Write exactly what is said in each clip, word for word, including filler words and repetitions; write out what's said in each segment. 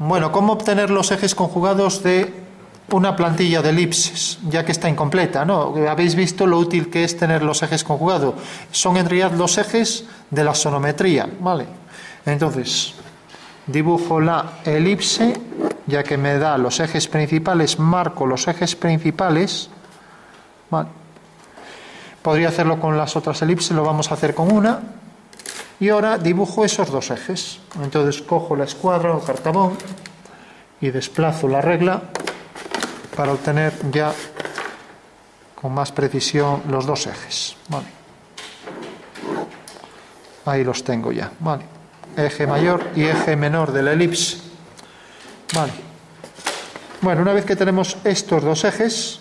Bueno, ¿cómo obtener los ejes conjugados de una plantilla de elipses? Ya que está incompleta, ¿no? Habéis visto lo útil que es tener los ejes conjugados. Son en realidad los ejes de la sonometría, ¿vale? Entonces, dibujo la elipse, ya que me da los ejes principales, marco los ejes principales, ¿vale? Podría hacerlo con las otras elipses, lo vamos a hacer con una. Y ahora dibujo esos dos ejes. Entonces cojo la escuadra o cartabón y desplazo la regla para obtener ya con más precisión los dos ejes. Vale. Ahí los tengo ya. Vale. Eje mayor y eje menor de la elipse. Vale. Bueno, una vez que tenemos estos dos ejes,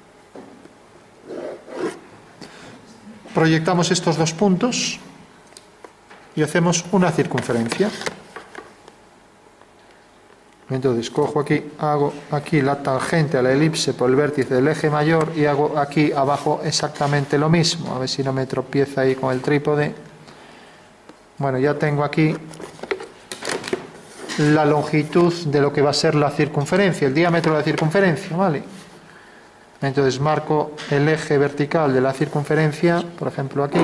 proyectamos estos dos puntos y hacemos una circunferencia. Entonces cojo aquí, hago aquí la tangente a la elipse por el vértice del eje mayor y hago aquí abajo exactamente lo mismo. A ver si no me tropieza ahí con el trípode. Bueno, ya tengo aquí la longitud de lo que va a ser la circunferencia, el diámetro de la circunferencia, ¿vale? Entonces marco el eje vertical de la circunferencia, por ejemplo aquí.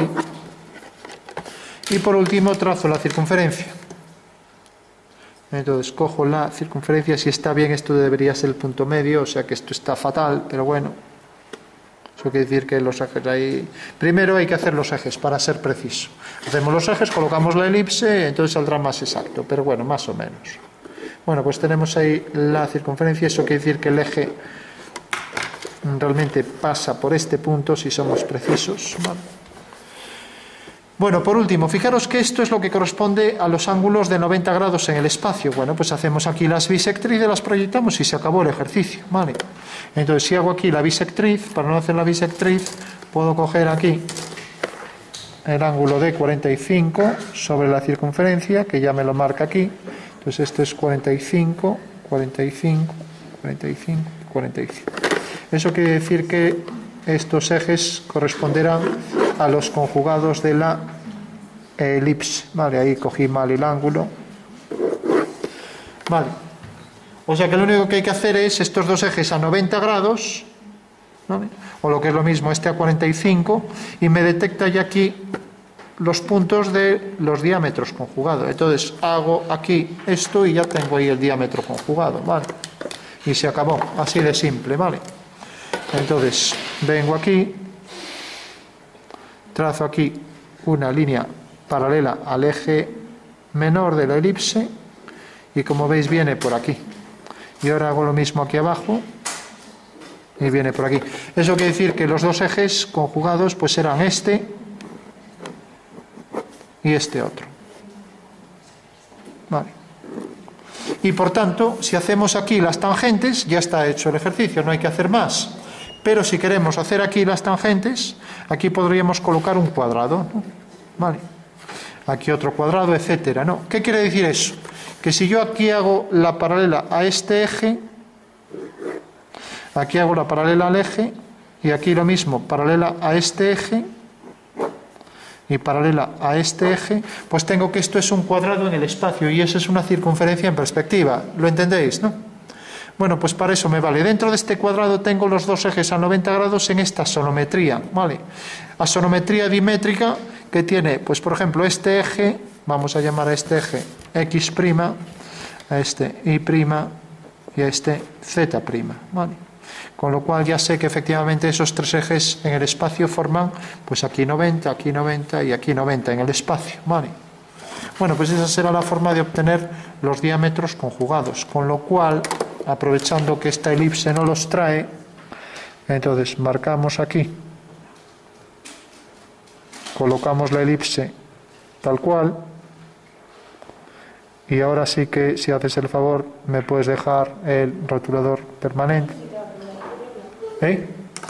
Y por último trazo la circunferencia. Entonces cojo la circunferencia, si está bien esto debería ser el punto medio, o sea que esto está fatal, pero bueno. Eso quiere decir que los ejes ahí... Primero hay que hacer los ejes para ser preciso. Hacemos los ejes, colocamos la elipse, entonces saldrá más exacto, pero bueno, más o menos. Bueno, pues tenemos ahí la circunferencia, eso quiere decir que el eje realmente pasa por este punto si somos precisos, ¿vale? Bueno, por último, fijaros que esto es lo que corresponde a los ángulos de noventa grados en el espacio. Bueno, pues hacemos aquí las bisectrices, las proyectamos y se acabó el ejercicio, ¿vale? Entonces, si hago aquí la bisectriz, para no hacer la bisectriz, puedo coger aquí el ángulo de cuarenta y cinco sobre la circunferencia, que ya me lo marca aquí. Entonces, esto es cuarenta y cinco, cuarenta y cinco, cuarenta y cinco, cuarenta y cinco. Eso quiere decir que estos ejes corresponderán a los conjugados de la elipse. Vale, ahí cogí mal el ángulo. Vale. O sea que lo único que hay que hacer es estos dos ejes a noventa grados, ¿vale? O lo que es lo mismo, este a cuarenta y cinco, y me detecta ya aquí los puntos de los diámetros conjugados. Entonces hago aquí esto y ya tengo ahí el diámetro conjugado, ¿vale? Y se acabó, así de simple, ¿vale? Entonces vengo aquí, trazo aquí una línea paralela al eje menor de la elipse y como veis viene por aquí. Y ahora hago lo mismo aquí abajo y viene por aquí. Eso quiere decir que los dos ejes conjugados pues serán este y este otro. Vale. Y por tanto, si hacemos aquí las tangentes, ya está hecho el ejercicio, no hay que hacer más. Pero si queremos hacer aquí las tangentes, aquí podríamos colocar un cuadrado, ¿no? Vale. Aquí otro cuadrado, etcétera, ¿no? ¿Qué quiere decir eso? Que si yo aquí hago la paralela a este eje, aquí hago la paralela al eje, y aquí lo mismo, paralela a este eje, y paralela a este eje, pues tengo que esto es un cuadrado en el espacio, y eso es una circunferencia en perspectiva. ¿Lo entendéis, no? Bueno, pues para eso me vale. Dentro de este cuadrado tengo los dos ejes a noventa grados en esta sonometría, ¿vale? A sonometría dimétrica que tiene, pues por ejemplo, este eje, vamos a llamar a este eje X', a este Y' y a este Z', ¿vale? Con lo cual ya sé que efectivamente esos tres ejes en el espacio forman, pues aquí noventa, aquí noventa y aquí noventa en el espacio, ¿vale? Bueno, pues esa será la forma de obtener los diámetros conjugados, con lo cual, aprovechando que esta elipse no los trae, entonces marcamos aquí, colocamos la elipse tal cual, y ahora sí que, si haces el favor, me puedes dejar el rotulador permanente. ¿Eh?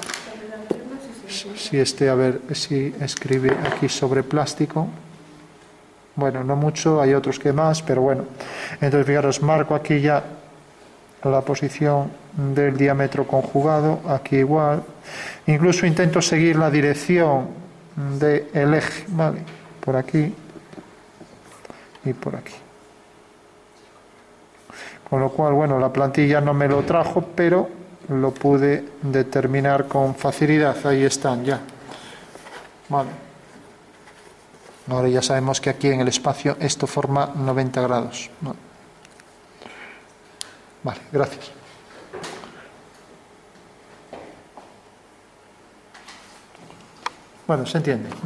Si este, a ver, si escribe aquí sobre plástico. Bueno, no mucho, hay otros que más, pero bueno. Entonces, fijaros, marco aquí ya la posición del diámetro conjugado, aquí igual. Incluso intento seguir la dirección del eje, ¿vale? Por aquí y por aquí. Con lo cual, bueno, la plantilla no me lo trajo, pero lo pude determinar con facilidad. Ahí están ya. Vale. Ahora ya sabemos que aquí en el espacio esto forma noventa grados. Vale, vale, gracias. Bueno, se entiende.